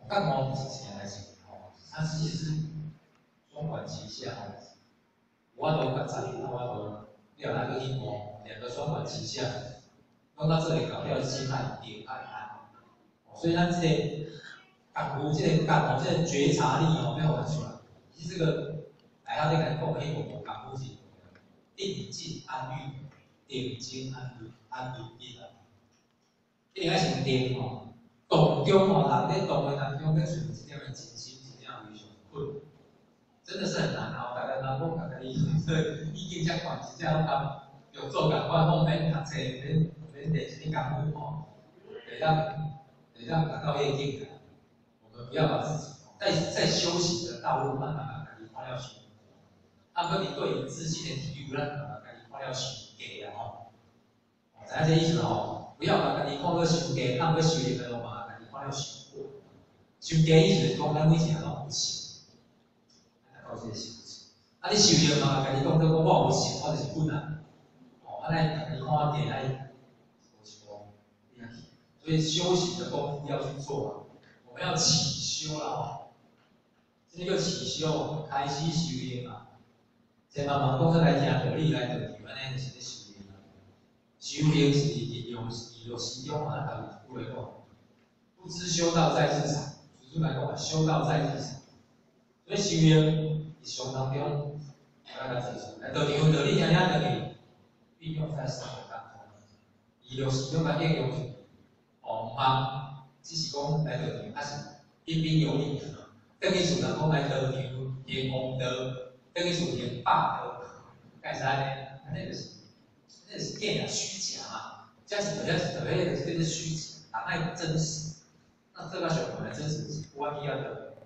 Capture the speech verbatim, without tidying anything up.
干毛是钱还是哦？它其实是双管齐下哦。我都较早，我都了那个一模，两个双管齐下，弄到这里搞掉心爱、点爱爱。所以咱这个感悟，这个感悟，这个觉察力哦，要完全。其实这个，哎，他在讲讲迄个感悟是定静安律，定静安律，安律定啊。一定要先定哦。动中哦，人在动的当中，要存这样的静心，这样的困，真的是很难哦。大家人讲大家意意见这款，这样讲有做感官方面读册，免免练这些感悟哦，得让得让达到业定的。我们不要把自己在在修行的道路慢慢把自己花掉去。啊，不，你对于自信的体悟，让把自己花掉去给啊吼。知影这意思吼？不要把自己看做伤低，啊，要修炼的话，把自己看了伤过。伤低意思是讲咱每一项拢有信，到这个修持。啊，你修炼嘛，家己讲做讲我有信，我就是本啊。哦，啊，咱家己看点爱，无是讲厉害。所以修行的功夫要去做啊。我们要起修了哦，这个起修，开始修炼嘛。先慢慢讲出来听道理来，就安尼就是咧修炼啦。修炼是利用利用心中啊，道理来讲，不知修道在日常，就是来讲修道在日常。所以修炼日常当中，大家记住，来道场道理听听道理，运用在生活当中。利用心中来应用，哦，唔通只是讲来道场，还是彬彬有礼的。等于是人讲来道场行功德，等于是行霸德，干啥呢？那个是那个是电啊虚假嘛，这样子本来是特别的这个是虚假，哪爱真实？那这个小朋友真实是不一样的。